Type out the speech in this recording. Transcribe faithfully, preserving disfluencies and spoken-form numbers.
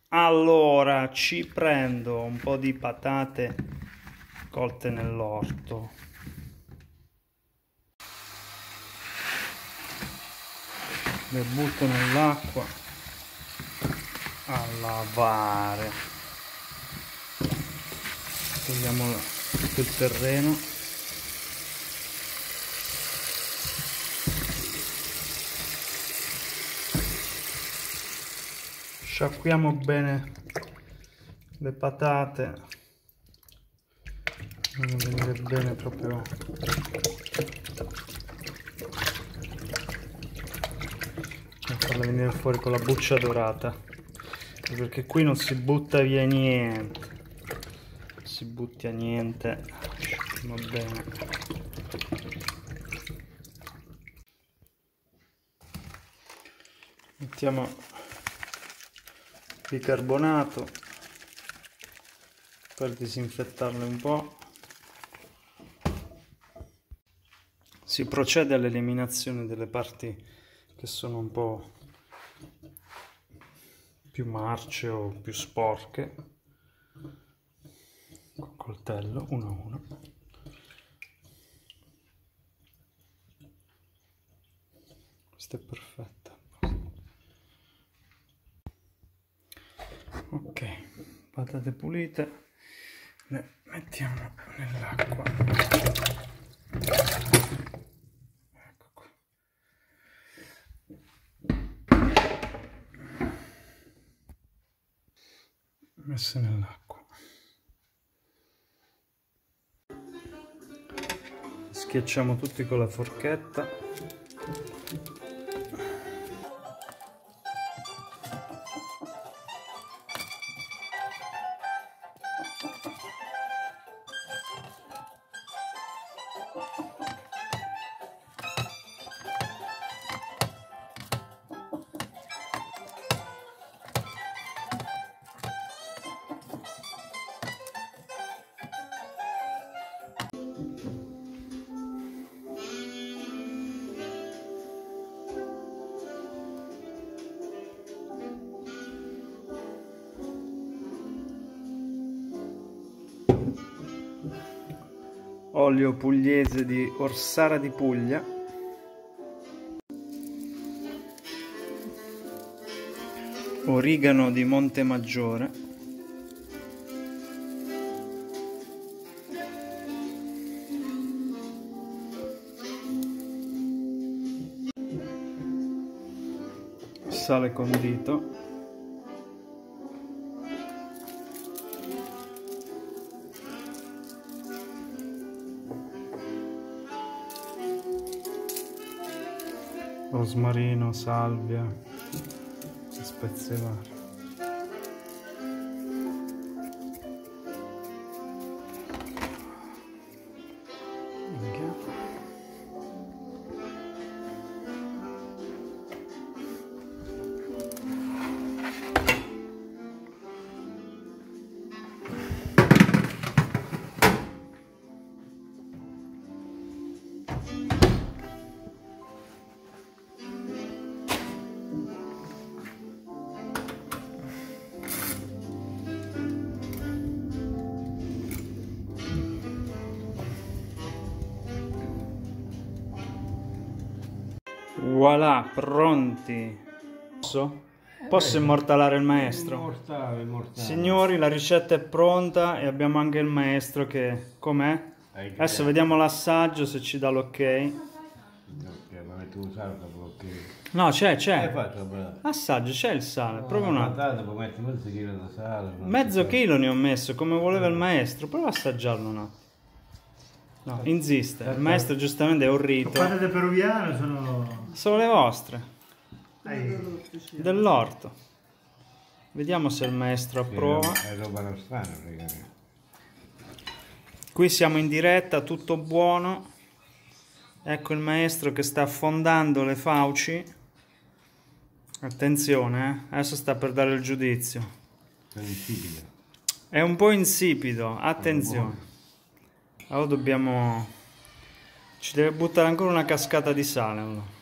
Allora ci prendo un po' di patate colte nell'orto, le butto nell'acqua a lavare, togliamo tutto il terreno. Sciacquiamo bene le patate, devono venire bene proprio per farla venire fuori con la buccia dorata, perché qui non si butta via niente, non si butta niente. Sciacquiamo bene. Mettiamo bicarbonato per disinfettarle un po'. Si procede all'eliminazione delle parti che sono un po' più marce o più sporche col coltello, uno a uno. Questa è perfetta. Ok, patate pulite, le mettiamo nell'acqua. Ecco qua. Messe nell'acqua. Schiacciamo tutti con la forchetta. Olio pugliese di Orsara di Puglia, origano di Montemaggiore, sale condito, rosmarino, salvia, spezie varie. Voilà, pronti. Posso? Posso immortalare il maestro? Immortale, immortale. Signori, la ricetta è pronta e abbiamo anche il maestro che... Com'è? Adesso vediamo l'assaggio se ci dà l'ok. Ok, ma metti un sale dopo che... No, c'è, c'è. Hai fatto bravo. Assaggio, c'è il sale, No, proprio un attimo. patate, poi metti mezzo chilo di sale. Mezzo chilo ne ho messo, come voleva il maestro. Prova a assaggiarlo un attimo. No, insiste. Il maestro giustamente è un rito. Le patate peruviane sono... Sono le vostre. Eh, Dell'orto. Vediamo se il maestro approva. È roba nostrana praticamente. Qui siamo in diretta, tutto buono. Ecco il maestro che sta affondando le fauci. Attenzione, eh? Adesso sta per dare il giudizio. È insipido. È un po' insipido, attenzione. Allora dobbiamo... Ci deve buttare ancora una cascata di sale. Allora.